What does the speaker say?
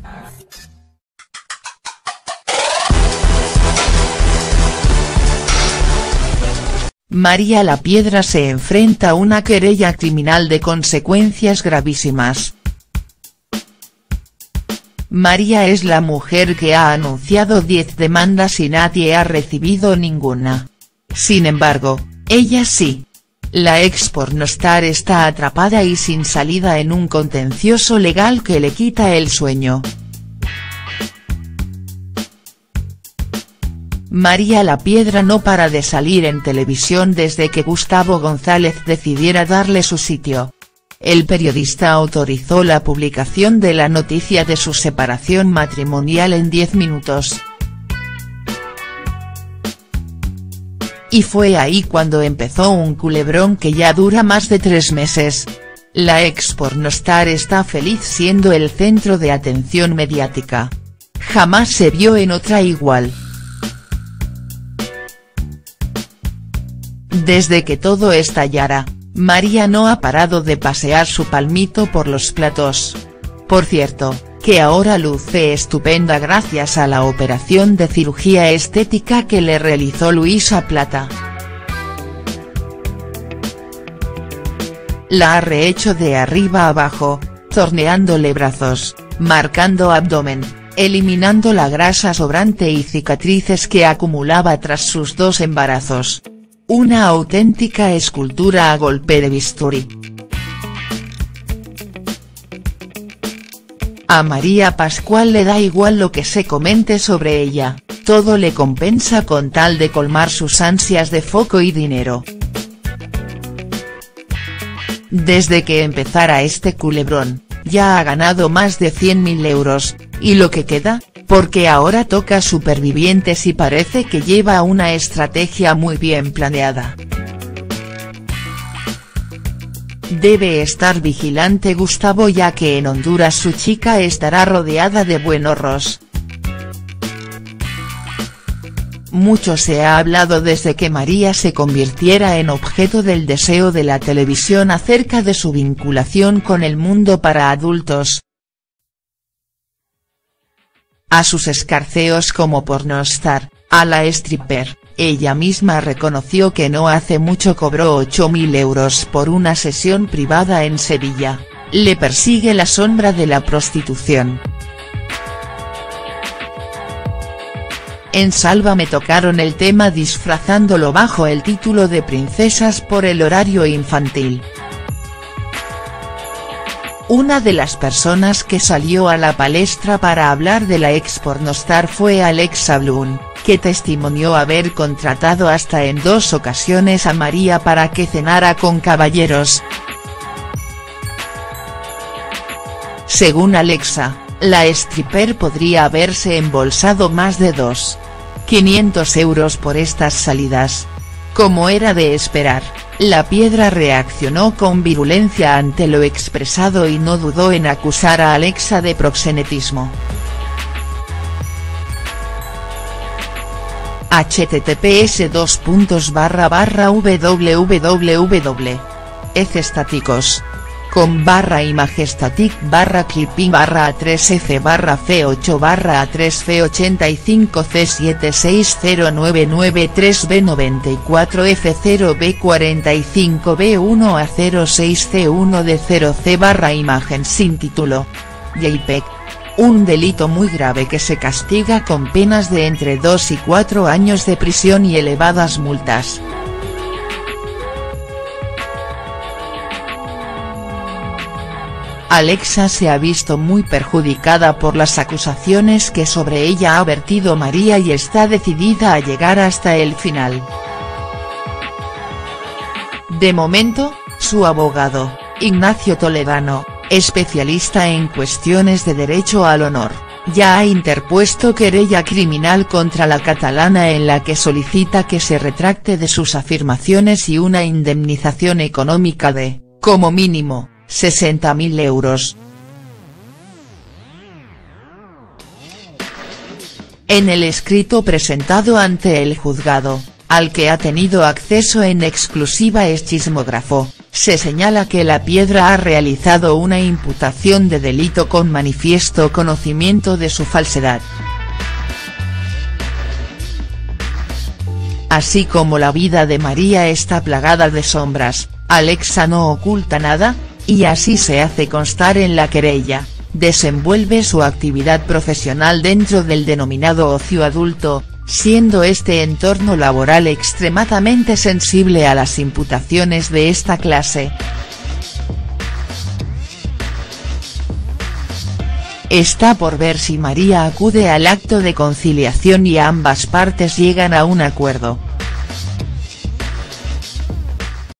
María La Piedra se enfrenta a una querella criminal de consecuencias gravísimas. María es la mujer que ha anunciado 10 demandas y nadie ha recibido ninguna. Sin embargo, ella sí. La ex pornostar está atrapada y sin salida en un contencioso legal que le quita el sueño. María La Piedra no para de salir en televisión desde que Gustavo González decidiera darle su sitio. El periodista autorizó la publicación de la noticia de su separación matrimonial en 10 minutos. Y fue ahí cuando empezó un culebrón que ya dura más de 3 meses. La ex pornostar está feliz siendo el centro de atención mediática. Jamás se vio en otra igual. Desde que todo estallara, María no ha parado de pasear su palmito por los platós. Por cierto, que ahora luce estupenda gracias a la operación de cirugía estética que le realizó Luisa Plata. La ha rehecho de arriba a abajo, torneándole brazos, marcando abdomen, eliminando la grasa sobrante y cicatrices que acumulaba tras sus 2 embarazos. Una auténtica escultura a golpe de bisturí. A María Pascual le da igual lo que se comente sobre ella, todo le compensa con tal de colmar sus ansias de foco y dinero. Desde que empezara este culebrón, ya ha ganado más de 100.000 euros, y lo que queda, porque ahora toca Supervivientes y parece que lleva una estrategia muy bien planeada. Debe estar vigilante Gustavo ya que en Honduras su chica estará rodeada de buenorros. Mucho se ha hablado desde que María se convirtiera en objeto del deseo de la televisión acerca de su vinculación con el mundo para adultos. A sus escarceos como pornostar, a la stripper, ella misma reconoció que no hace mucho cobró 8.000 euros por una sesión privada en Sevilla. Le persigue la sombra de la prostitución. En Sálvame tocaron el tema disfrazándolo bajo el título de Princesas por el horario infantil. Una de las personas que salió a la palestra para hablar de la ex pornostar fue Alexa Blum, que testimonió haber contratado hasta en 2 ocasiones a María para que cenara con caballeros. Según Alexa, la stripper podría haberse embolsado más de 2.500 euros por estas salidas. Como era de esperar, La Piedra reaccionó con virulencia ante lo expresado y no dudó en acusar a Alexa de proxenetismo. https://www.fstatic.c/f8barra3C/c85C76993B94F0B45B1A06C1D0C/imagen sin título. JPEG. Un delito muy grave que se castiga con penas de entre 2 y 4 años de prisión y elevadas multas. Alexa se ha visto muy perjudicada por las acusaciones que sobre ella ha vertido María y está decidida a llegar hasta el final. De momento, su abogado, Ignacio Toledano, especialista en cuestiones de derecho al honor, ya ha interpuesto querella criminal contra la catalana en la que solicita que se retracte de sus afirmaciones y una indemnización económica de, como mínimo, 60.000 euros. En el escrito presentado ante el juzgado, al que ha tenido acceso en exclusiva El Chismógrafo, se señala que La Piedra ha realizado una imputación de delito con manifiesto conocimiento de su falsedad. Así como la vida de María está plagada de sombras, Alexa no oculta nada, y así se hace constar en la querella. Desenvuelve su actividad profesional dentro del denominado ocio adulto, siendo este entorno laboral extremadamente sensible a las imputaciones de esta clase. Está por ver si María acude al acto de conciliación y ambas partes llegan a un acuerdo.